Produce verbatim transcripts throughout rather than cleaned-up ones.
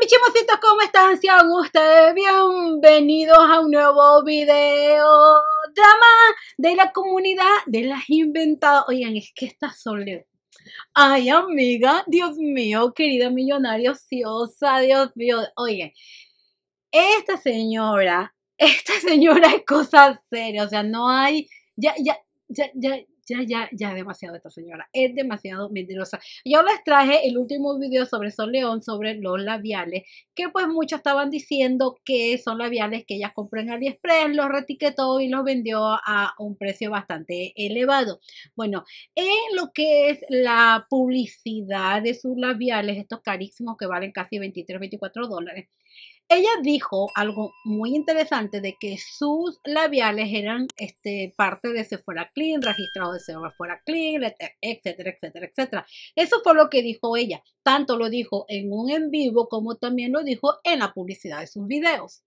Mis chismositos, ¿cómo están? Sean ustedes bienvenidos a un nuevo video drama de la comunidad de las inventadas. Oigan, es que esta soledad. Ay, amiga, Dios mío, querida millonaria ociosa, Dios mío. Oigan, esta señora, esta señora es cosa seria, o sea, no hay, ya, ya, ya, ya. Ya, ya, ya, demasiado esta señora, es demasiado mentirosa. Yo les traje el último video sobre Sol León, sobre los labiales, que pues muchos estaban diciendo que son labiales que ella compró en AliExpress, los retiquetó y los vendió a un precio bastante elevado. Bueno, en lo que es la publicidad de sus labiales, estos carísimos que valen casi veintitrés, veinticuatro dólares, ella dijo algo muy interesante de que sus labiales eran este, parte de Sephora Clean, registrado de Sephora Clean, etcétera, etcétera, etcétera. Eso fue lo que dijo ella. Tanto lo dijo en un en vivo como también lo dijo en la publicidad de sus videos.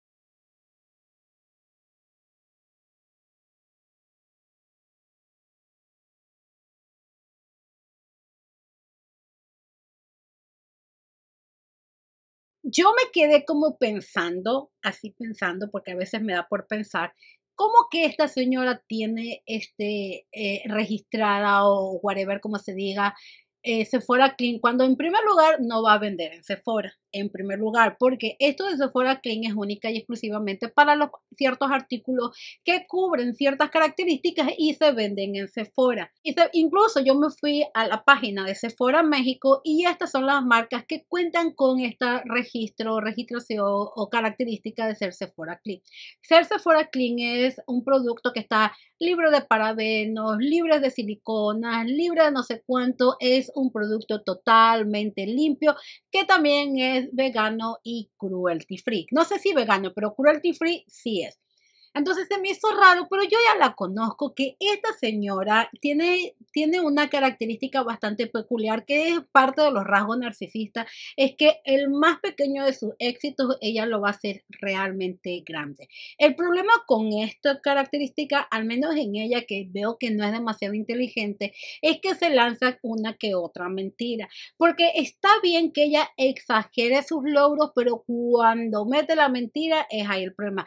Yo me quedé como pensando, así pensando, porque a veces me da por pensar, ¿cómo que esta señora tiene este eh, registrada o whatever, como se diga, eh, Sephora Clean, cuando en primer lugar no va a vender en Sephora, en primer lugar, porque esto de Sephora Clean es única y exclusivamente para los ciertos artículos que cubren ciertas características y se venden en Sephora. Y se, incluso yo me fui a la página de Sephora México y estas son las marcas que cuentan con este registro, registración o característica de ser Sephora Clean. Ser Sephora Clean es un producto que está libre de parabenos, libre de siliconas, libre de no sé cuánto, es un producto totalmente limpio que también es vegano y cruelty free. No sé si vegano, pero cruelty free sí es. Entonces se me hizo raro, pero yo ya la conozco, que esta señora tiene, tiene una característica bastante peculiar, que es parte de los rasgos narcisistas, es que el más pequeño de sus éxitos, ella lo va a hacer realmente grande. El problema con esta característica, al menos en ella, que veo que no es demasiado inteligente, es que se lanza una que otra mentira, porque está bien que ella exagere sus logros, pero cuando mete la mentira es ahí el problema.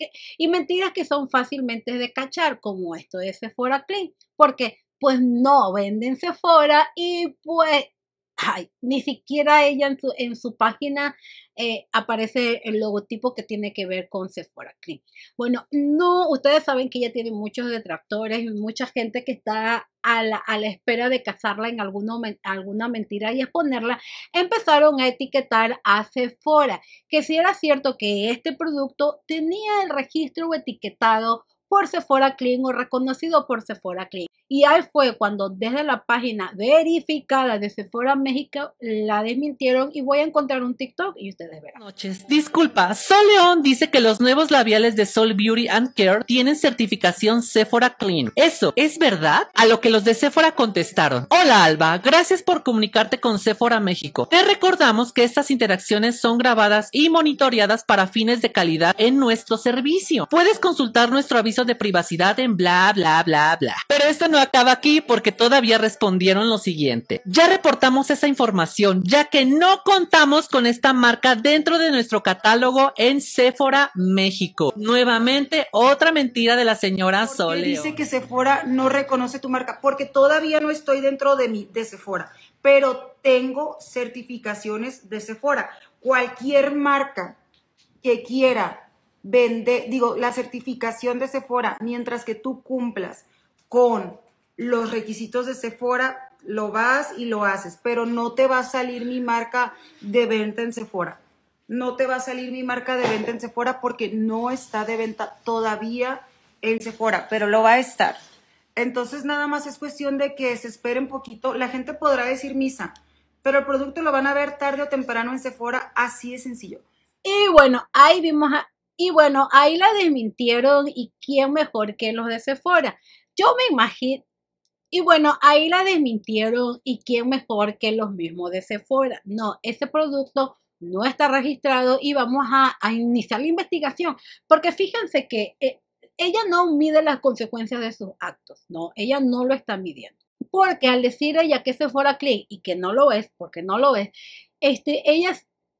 Y mentiras que son fácilmente de cachar, como esto de Sephora Clean, porque pues no venden Sephora y pues ay, ni siquiera ella en su, en su página eh, aparece el logotipo que tiene que ver con Sephora Clean. Bueno, no, ustedes saben que ella tiene muchos detractores y mucha gente que está a la, a la espera de cazarla en alguna, alguna mentira y exponerla. Empezaron a etiquetar a Sephora, que si era cierto que este producto tenía el registro etiquetado por Sephora Clean o reconocido por Sephora Clean. Y ahí fue cuando desde la página verificada de Sephora México la desmintieron y voy a encontrar un TikTok y ustedes verán. Noches, disculpa, Sol León dice que los nuevos labiales de Sol Beauty and Care tienen certificación Sephora Clean. ¿Eso es verdad? A lo que los de Sephora contestaron: hola Alba, gracias por comunicarte con Sephora México. Te recordamos que estas interacciones son grabadas y monitoreadas para fines de calidad en nuestro servicio. Puedes consultar nuestro aviso de privacidad en bla bla bla bla. Pero esto no acaba aquí, porque todavía respondieron lo siguiente: ya reportamos esa información, ya que no contamos con esta marca dentro de nuestro catálogo en Sephora México. Nuevamente otra mentira de la señora Sol León. Dice que Sephora no reconoce tu marca, porque todavía no estoy dentro de mi de Sephora, pero tengo certificaciones de Sephora. Cualquier marca que quiera vender, digo, la certificación de Sephora, mientras que tú cumplas con los requisitos de Sephora, lo vas y lo haces, pero no te va a salir mi marca de venta en Sephora. No te va a salir mi marca de venta en Sephora porque no está de venta todavía en Sephora, pero lo va a estar. Entonces nada más es cuestión de que se espere un poquito. La gente podrá decir misa, pero el producto lo van a ver tarde o temprano en Sephora, así de sencillo. Y bueno, ahí vimos a, y bueno, ahí la desmintieron, y quién mejor que los de Sephora. Yo me imagino, y bueno, ahí la desmintieron, y quién mejor que los mismos de Sephora. No, ese producto no está registrado y vamos a, a iniciar la investigación, porque fíjense que eh, ella no mide las consecuencias de sus actos, no, ella no lo está midiendo. Porque al decir ella que Sephora Clean y que no lo es, porque no lo es, este, ella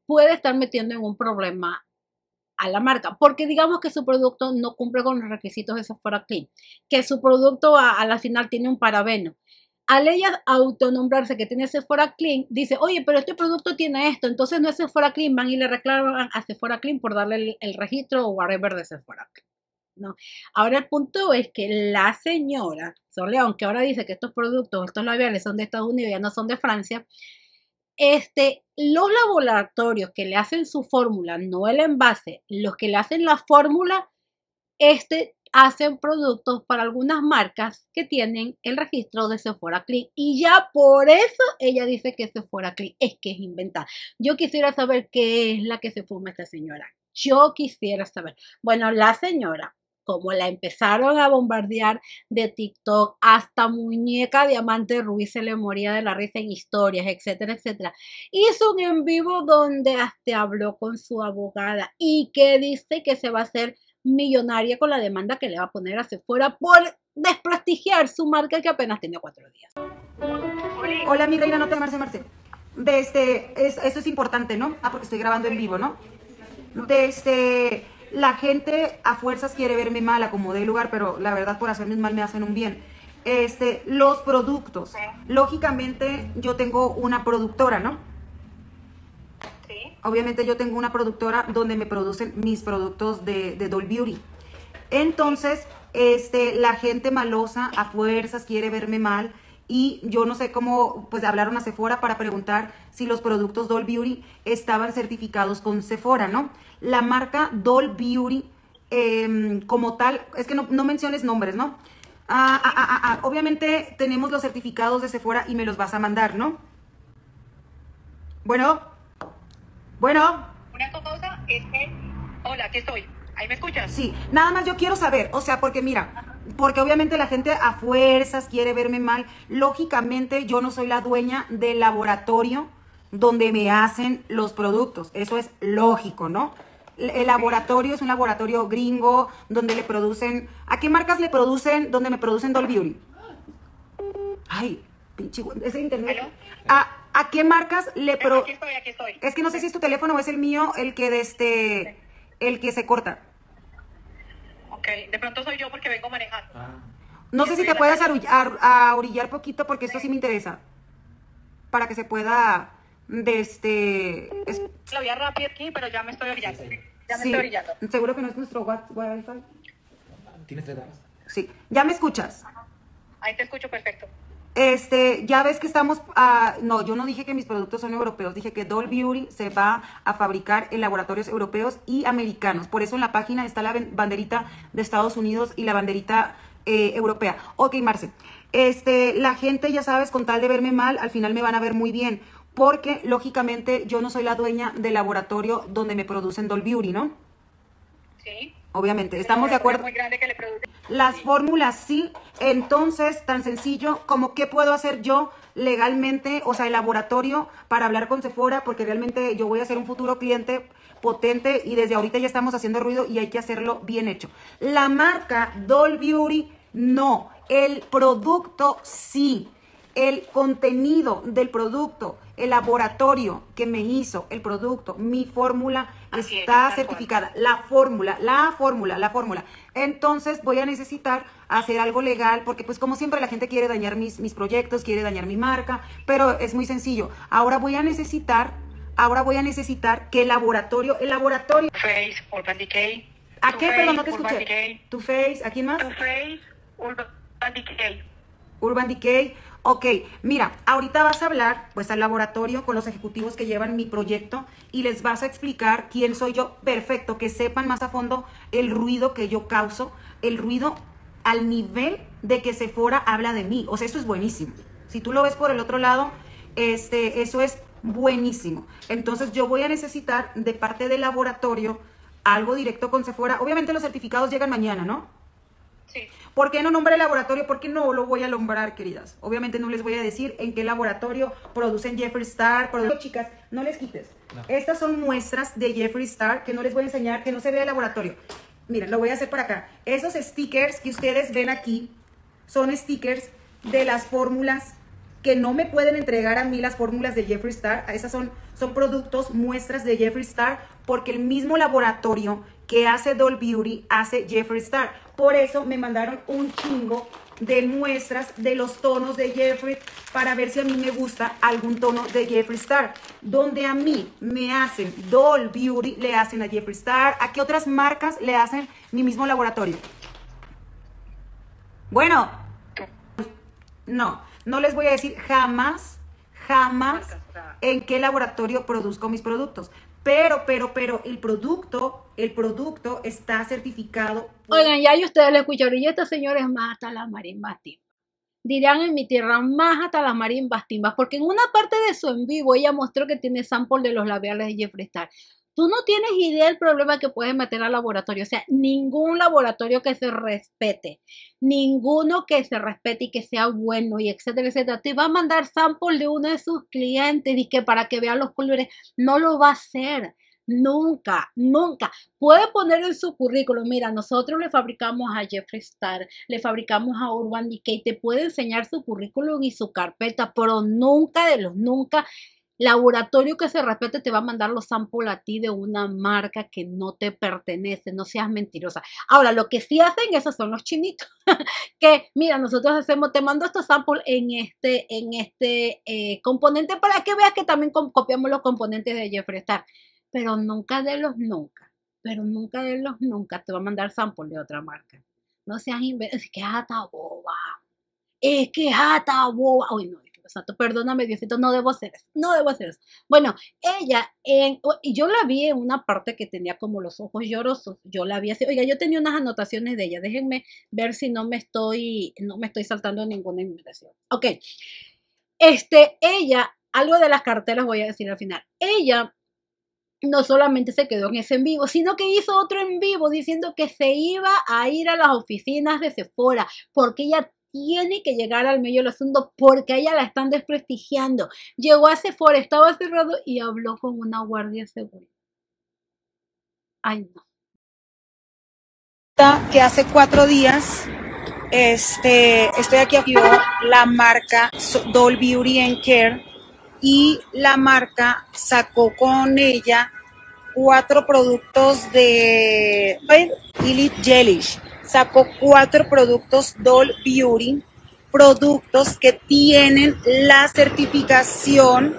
puede estar metiendo en un problema a la marca, porque digamos que su producto no cumple con los requisitos de Sephora Clean, que su producto a, a la final tiene un parabeno. Al ella autonombrarse que tiene Sephora Clean, dice, oye, pero este producto tiene esto, entonces no es Sephora Clean, van y le reclaman a Sephora Clean por darle el, el registro o whatever de Sephora Clean. No. Ahora el punto es que la señora Soleón, que ahora dice que estos productos, estos labiales son de Estados Unidos, ya no son de Francia, este, los laboratorios que le hacen su fórmula, no el envase, los que le hacen la fórmula, este, hacen productos para algunas marcas que tienen el registro de Sephora Clean y ya por eso ella dice que Sephora Clean es que es inventada. Yo quisiera saber qué es la que se fuma esta señora. Yo quisiera saber. Bueno, la señora, como la empezaron a bombardear de TikTok, hasta Muñeca Diamante Ruiz se le moría de la risa en historias, etcétera, etcétera. Hizo un en vivo donde hasta habló con su abogada y que dice que se va a hacer millonaria con la demanda que le va a poner a Sephora por desprestigiar su marca que apenas tiene cuatro días. Hola, mi reina, no te Marce, Marce. De este, es, eso es importante, ¿no? Ah, porque estoy grabando en vivo, ¿no? De este, la gente a fuerzas quiere verme mal, acomodé el lugar, pero la verdad por hacerme mal me hacen un bien. Este, los productos. Lógicamente yo tengo una productora, ¿no? Obviamente yo tengo una productora donde me producen mis productos de, de Doll Beauty. Entonces, este, la gente malosa a fuerzas quiere verme mal y yo no sé cómo, pues hablaron a Sephora para preguntar si los productos Doll Beauty estaban certificados con Sephora, ¿no? La marca Doll Beauty, eh, como tal, es que no, no menciones nombres, ¿no? Ah, ah, ah, ah, obviamente tenemos los certificados de Sephora y me los vas a mandar, ¿no? Bueno... Bueno. Una cosa es que... Hola, aquí estoy. ¿Ahí me escuchas? Sí, nada más yo quiero saber, o sea, porque mira, porque obviamente la gente a fuerzas quiere verme mal. Lógicamente yo no soy la dueña del laboratorio donde me hacen los productos. Eso es lógico, ¿no? El laboratorio es un laboratorio gringo donde le producen... ¿A qué marcas le producen? Donde me producen Doll Beauty. Ay, pinche... Ese internet... ¿Aló? ¿A, ¿A qué marcas le pro... Aquí estoy, aquí estoy. Es que no sé si es tu teléfono o es el mío el que de este... el que se corta. Ok, de pronto soy yo porque vengo manejando. No sé si te puedes arullar, a orillar poquito porque esto sí me interesa. Para que se pueda... de este... es- La vía rápida aquí, pero ya me estoy orillando. Ya me sí, estoy orillando. ¿seguro que no es nuestro wa- Wi-Fi? ¿Tienes tres datos? Sí. ¿Ya me escuchas? Ahí te escucho perfecto. Este, ya ves que estamos, ah, no, yo no dije que mis productos son europeos, dije que Doll Beauty se va a fabricar en laboratorios europeos y americanos. Por eso en la página está la ben- banderita de Estados Unidos y la banderita eh, europea. Ok, Marce, este, la gente, ya sabes, con tal de verme mal, al final me van a ver muy bien, porque lógicamente yo no soy la dueña del laboratorio donde me producen Doll Beauty, ¿no? Sí. Obviamente, ¿estamos de acuerdo? Muy grande que le produce. Las fórmulas sí, entonces tan sencillo como qué puedo hacer yo legalmente, o sea, el laboratorio para hablar con Sephora, porque realmente yo voy a ser un futuro cliente potente y desde ahorita ya estamos haciendo ruido y hay que hacerlo bien hecho. La marca Doll Beauty, no, el producto sí. El contenido del producto, el laboratorio que me hizo el producto, mi fórmula Así es, está tal certificada. La fórmula, la fórmula, la fórmula. Entonces voy a necesitar hacer algo legal porque pues como siempre la gente quiere dañar mis, mis proyectos, quiere dañar mi marca, pero es muy sencillo. Ahora voy a necesitar, ahora voy a necesitar que el laboratorio, el laboratorio... Face, Urban Decay. ¿A Too qué? Faced, Perdón, no te Urban escuché. Decay. Tu Face, ¿a quién más? Too Faced, Urban Decay. Urban Decay. Ok, mira, ahorita vas a hablar pues al laboratorio con los ejecutivos que llevan mi proyecto y les vas a explicar quién soy yo. Perfecto, que sepan más a fondo el ruido que yo causo, el ruido al nivel de que Sephora habla de mí. O sea, eso es buenísimo. Si tú lo ves por el otro lado, este, eso es buenísimo. Entonces yo voy a necesitar de parte del laboratorio algo directo con Sephora. Obviamente los certificados llegan mañana, ¿no? Sí. ¿Por qué no nombre el laboratorio? Porque no lo voy a nombrar, queridas. Obviamente no les voy a decir en qué laboratorio producen Jeffree Star. Produ- Chicas, no les quites. No. Estas son muestras de Jeffree Star que no les voy a enseñar, que no se vea el laboratorio. Miren, lo voy a hacer para acá. Esos stickers que ustedes ven aquí son stickers de las fórmulas que no me pueden entregar a mí las fórmulas de Jeffree Star. Esas son, son productos, muestras de Jeffree Star, porque el mismo laboratorio que hace Doll Beauty hace Jeffree Star. Por eso me mandaron un chingo de muestras de los tonos de Jeffree para ver si a mí me gusta algún tono de Jeffree Star. Donde a mí me hacen Doll Beauty, le hacen a Jeffree Star. ¿A qué otras marcas le hacen mi mismo laboratorio? Bueno, no, no les voy a decir jamás, jamás en qué laboratorio produzco mis productos. Pero, pero, pero el producto, el producto está certificado. Oigan, ya y ustedes lo escucharon, y esta señora es más hasta las marimbas timbas. Dirían en mi tierra, más hasta las marimbas timbas, porque en una parte de su en vivo ella mostró que tiene sample de los labiales de Jeffree Star. Tú no tienes idea del problema que puedes meter al laboratorio. O sea, ningún laboratorio que se respete, ninguno que se respete y que sea bueno y etcétera, etcétera, te va a mandar sample de uno de sus clientes y que para que vean los colores, no lo va a hacer. Nunca, nunca. Puede poner en su currículum, mira, nosotros le fabricamos a Jeffree Star, le fabricamos a Urban Decay, te puede enseñar su currículum y su carpeta, pero nunca de los nunca. Laboratorio que se respete te va a mandar los samples a ti de una marca que no te pertenece, no seas mentirosa. Ahora, lo que sí hacen esos son los chinitos, que mira, nosotros hacemos, te mando estos samples en este, en este eh, componente para que veas que también copiamos los componentes de Jeffree Star, pero nunca de los nunca, pero nunca de los nunca te va a mandar samples de otra marca. No seas inventosa, es que es hasta boba, es que es hasta boba, uy no. Santo, perdóname, Diosito, no debo hacer eso, no debo hacer eso. Bueno, ella, en, yo la vi en una parte que tenía como los ojos llorosos, yo la vi así, oiga, yo tenía unas anotaciones de ella, déjenme ver si no me estoy, no me estoy saltando ninguna invitación. Ok, este, ella, algo de las carteras voy a decir al final, ella no solamente se quedó en ese en vivo, sino que hizo otro en vivo diciendo que se iba a ir a las oficinas de Sephora, porque ella tiene que llegar al medio del asunto porque a ella la están desprestigiando. Llegó a Sephora, estaba cerrado y habló con una guardia de seguridad. Ay, no. Que hace cuatro días este, estoy aquí aquí la marca Doll Beauty and Care, y la marca sacó con ella cuatro productos de Elite Gelish. Sacó cuatro productos Doll Beauty, productos que tienen la certificación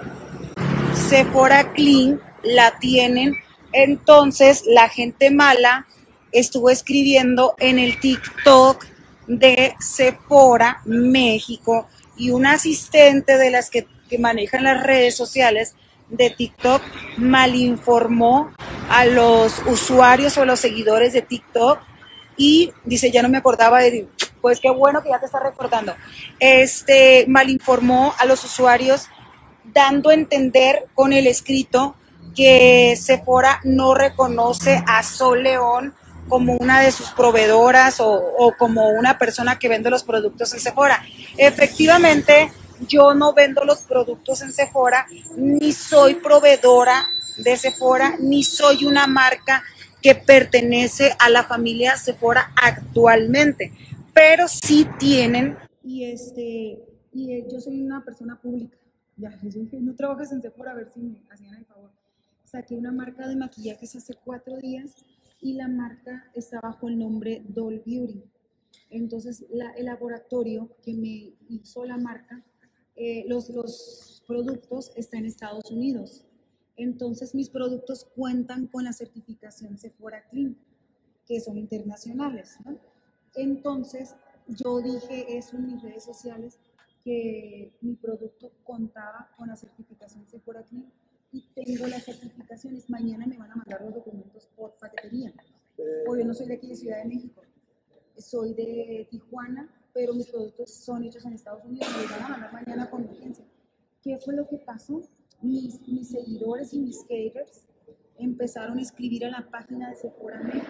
Sephora Clean, la tienen. Entonces la gente mala estuvo escribiendo en el TikTok de Sephora México, y un asistente de las que, que manejan las redes sociales de TikTok malinformó a los usuarios o a los seguidores de TikTok. Y dice, ya no me acordaba de, pues qué bueno que ya te está recordando. Este, malinformó a los usuarios, dando a entender con el escrito que Sephora no reconoce a Sol León como una de sus proveedoras o, o como una persona que vende los productos en Sephora. Efectivamente, yo no vendo los productos en Sephora, ni soy proveedora de Sephora, ni soy una marca que pertenece a la familia Sephora actualmente, pero sí tienen, y este, y yo soy una persona pública, ya, yo dije, no trabajas en Sephora, a ver si me hacían el favor. Saqué una marca de maquillajes hace cuatro días y la marca está bajo el nombre Doll Beauty. Entonces, la, el laboratorio que me hizo la marca, eh, los, los productos están en Estados Unidos. Entonces, mis productos cuentan con la certificación Sephora Clean, que son internacionales, ¿no? Entonces, yo dije eso en mis redes sociales, que mi producto contaba con la certificación Sephora Clean, y tengo las certificaciones. Mañana me van a mandar los documentos por paquetería. O yo no soy de aquí de Ciudad de México, soy de Tijuana, pero mis productos son hechos en Estados Unidos y me van a mandar mañana con urgencia. ¿Qué fue lo que pasó? Mis, mis seguidores y mis haters empezaron a escribir a la página de Sephora México.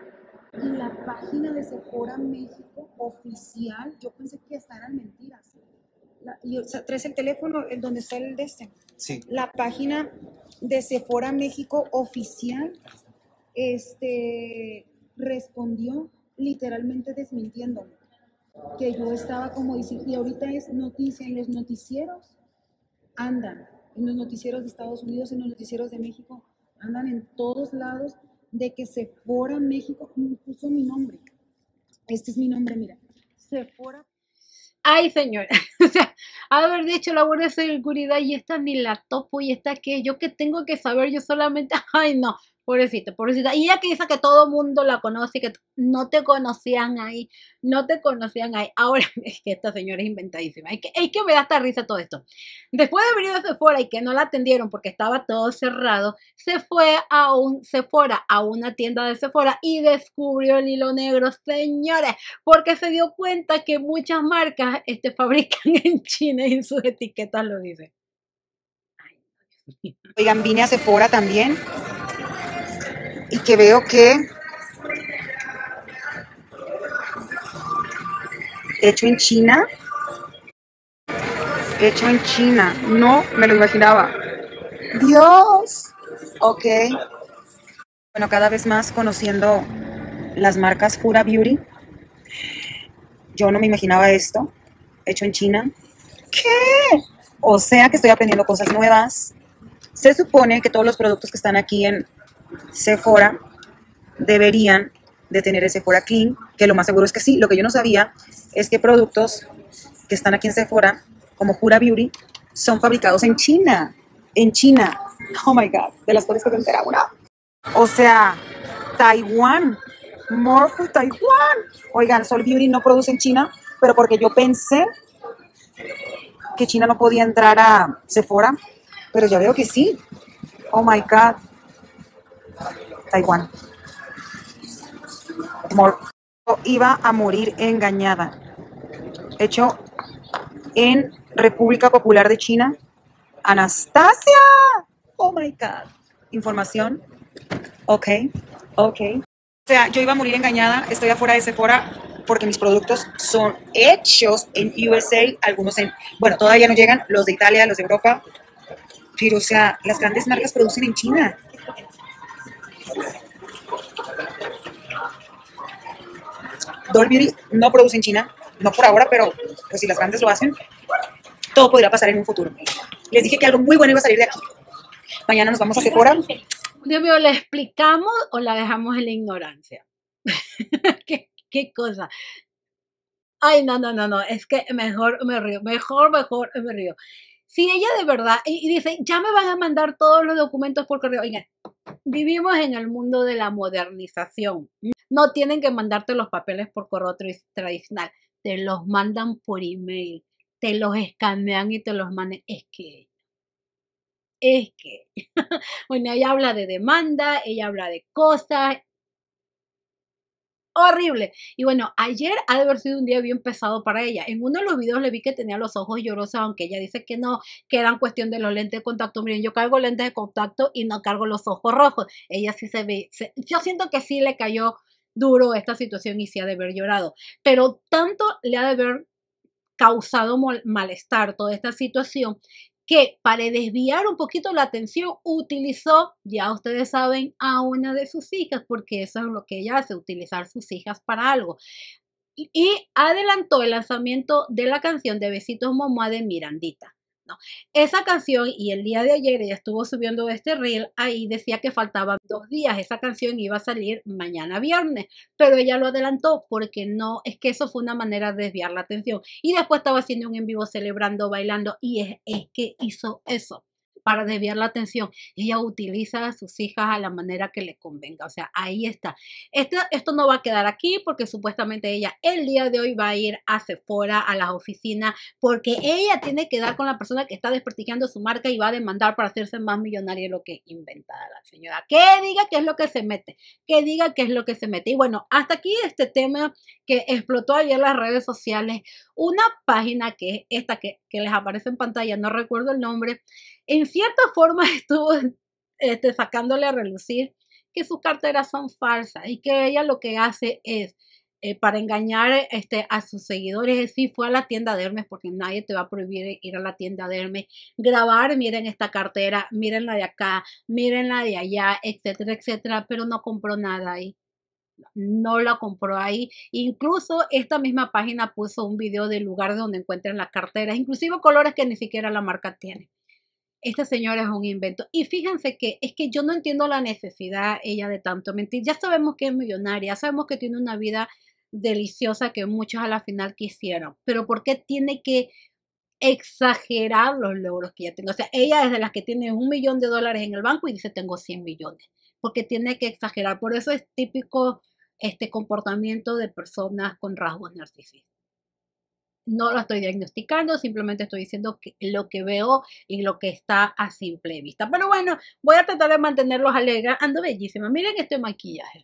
Y la página de Sephora México oficial, yo pensé que hasta eran mentiras. La, y, o sea, traes el teléfono, el donde está el de este. Sí. La página de Sephora México oficial este, respondió literalmente desmintiéndome. que yo estaba como diciendo, y ahorita es noticia en los noticieros, andan, en los noticieros de Estados Unidos, en los noticieros de México, andan en todos lados de que Sephora México puso mi nombre. Este es mi nombre, mira. Sephora. Ay, señora, o sea, haber dicho la Guardia de Seguridad y esta ni la topo y esta que yo que tengo que saber yo solamente, ay no, pobrecita, pobrecita. Y ella que dice que todo mundo la conoce y que no te conocían ahí, no te conocían ahí. Ahora, es que esta señora es inventadísima, es que, es que me da hasta risa todo esto. Después de venir a Sephora y que no la atendieron porque estaba todo cerrado, se fue a un Sephora, a una tienda de Sephora y descubrió el hilo negro, señores, porque se dio cuenta que muchas marcas este, fabrican en China y en sus etiquetas lo dicen. Oigan, vine a Sephora también y que veo que hecho en China, hecho en China, no me lo imaginaba. Dios, ok. Bueno, cada vez más conociendo las marcas Huda Beauty, yo no me imaginaba esto, hecho en China. ¿Qué? O sea que estoy aprendiendo cosas nuevas. Se supone que todos los productos que están aquí en Sephora deberían de tener el Sephora Clean, que lo más seguro es que sí. Lo que yo no sabía es que productos que están aquí en Sephora, como Huda Beauty, son fabricados en China. En China. Oh my God, de las cosas que me enteraba una. O sea, Taiwán. Morphe Taiwán. Oigan, Sol Beauty no produce en China, pero porque yo pensé que China no podía entrar a Sephora, pero ya veo que sí. Oh my God. Taiwán. Morphe. Iba a morir engañada. Hecho en República Popular de China. Anastasia. Oh my God. Información. Ok, ok. O sea, yo iba a morir engañada. Estoy afuera de Sephora porque mis productos son hechos en U S A. Algunos en, bueno, todavía no llegan. Los de Italia, los de Europa. Pero, o sea, las grandes marcas producen en China. Doll Beauty no produce en China. No por ahora, pero pues si las grandes lo hacen, todo podría pasar en un futuro. Les dije que algo muy bueno iba a salir de aquí. Mañana nos vamos a Sephora. Dios mío, ¿le explicamos o la dejamos en la ignorancia? ¿Qué, qué cosa? Ay, no, no, no, no, es que mejor me río, mejor, mejor me río. Si ella de verdad, y, y dice, ya me van a mandar todos los documentos por correo, oigan, vivimos en el mundo de la modernización. No tienen que mandarte los papeles por correo tradicional, te los mandan por email, te los escanean y te los mandan. Es que, es que, bueno, ella habla de demanda, ella habla de cosas. Horrible. Y bueno, ayer ha de haber sido un día bien pesado para ella. En uno de los videos le vi que tenía los ojos llorosos, aunque ella dice que no, que eran cuestión de los lentes de contacto. Miren, yo cargo lentes de contacto y no cargo los ojos rojos. Ella sí se ve, se, yo siento que sí le cayó duro esta situación y sí ha de haber llorado. Pero tanto le ha de haber causado malestar toda esta situación que para desviar un poquito la atención utilizó, ya ustedes saben, a una de sus hijas, porque eso es lo que ella hace, utilizar sus hijas para algo. Y, y adelantó el lanzamiento de la canción de Besitos Momoa de Mirandita, ¿no? Esa canción, y el día de ayer ella estuvo subiendo este reel, ahí decía que faltaban dos días, esa canción iba a salir mañana viernes, pero ella lo adelantó porque no, es que eso fue una manera de desviar la atención, y después estaba haciendo un en vivo celebrando, bailando, y es, es que hizo eso para desviar la atención. Ella utiliza a sus hijas a la manera que le convenga, o sea, ahí está. Esto, esto no va a quedar aquí porque supuestamente ella el día de hoy va a ir a Sephora, a las oficinas, porque ella tiene que dar con la persona que está desprestigiando su marca y va a demandar para hacerse más millonaria de lo que inventa la señora. Que diga qué es lo que se mete, que diga qué es lo que se mete. Y bueno, hasta aquí este tema que explotó ayer en las redes sociales. Una página que es esta que, que les aparece en pantalla, no recuerdo el nombre, en cierta forma estuvo este, sacándole a relucir que sus carteras son falsas y que ella lo que hace es, eh, para engañar este, a sus seguidores, es decir, fue a la tienda de Hermes, porque nadie te va a prohibir ir a la tienda de Hermes, grabar, miren esta cartera, miren la de acá, miren la de allá, etcétera, etcétera, pero no compró nada ahí. no la compró ahí. Incluso esta misma página puso un video del lugar donde encuentran las carteras, inclusive colores que ni siquiera la marca tiene. Esta señora es un invento. Y fíjense que es que yo no entiendo la necesidad ella de tanto mentir. Ya sabemos que es millonaria, sabemos que tiene una vida deliciosa que muchos a la final quisieron, pero ¿por qué tiene que exagerar los logros que ella tiene? O sea, ella es de las que tiene un millón de dólares en el banco y dice tengo cien millones, porque tiene que exagerar. Por eso es típico este comportamiento de personas con rasgos narcisistas. No lo estoy diagnosticando, simplemente estoy diciendo que lo que veo y lo que está a simple vista. Pero bueno, voy a tratar de mantenerlos alegres. Ando bellísima. Miren este maquillaje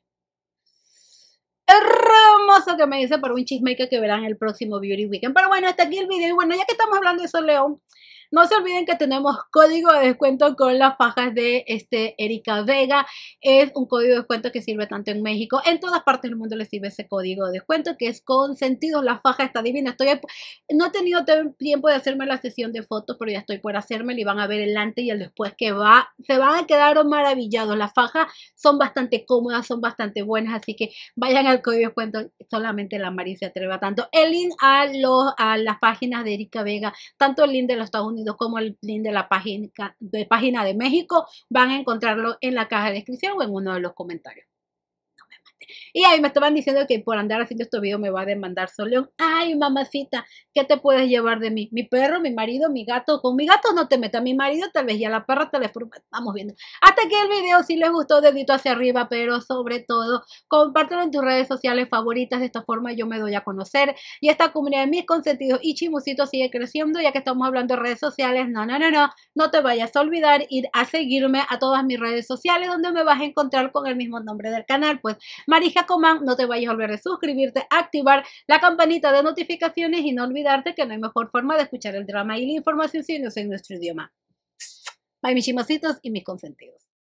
hermoso que me hice para un chismaker que verán el próximo Beauty Weekend. Pero bueno, hasta aquí el video. Y bueno, ya que estamos hablando de Sol León, no se olviden que tenemos código de descuento con las fajas de este Erika Vega. Es un código de descuento que sirve tanto en México, en todas partes del mundo les sirve ese código de descuento, que es Consentidos. La faja está divina. Estoy, no he tenido tiempo de hacerme la sesión de fotos, pero ya estoy por hacerme y van a ver el antes y el después que va. Se van a quedar maravillados. Las fajas son bastante cómodas, son bastante buenas, así que vayan al código de descuento. Solamente la Mari se atreva tanto. El link a, los, a las páginas de Erika Vega, tanto el link de los Estados Unidos como el link de la página de, página de México, van a encontrarlo en la caja de descripción o en uno de los comentarios. Y ahí me estaban diciendo que por andar haciendo este video me va a demandar Sol León. Ay, mamacita, ¿qué te puedes llevar de mí? Mi perro, mi marido, mi gato. Con mi gato no te metas, mi marido tal vez, ya la perra tal vez, vamos viendo. Hasta aquí el video. Si les gustó, dedito hacia arriba, pero sobre todo, compártelo en tus redes sociales favoritas. De esta forma yo me doy a conocer y esta comunidad de mis consentidos y chismositos sigue creciendo. Ya que estamos hablando de redes sociales, no, no, no, no, no te vayas a olvidar ir a seguirme a todas mis redes sociales, donde me vas a encontrar con el mismo nombre del canal, pues Marija Comán. No te vayas a olvidar de suscribirte, activar la campanita de notificaciones y no olvidarte que no hay mejor forma de escuchar el drama y la información si no es en nuestro idioma. Bye, mis chismositos y mis consentidos.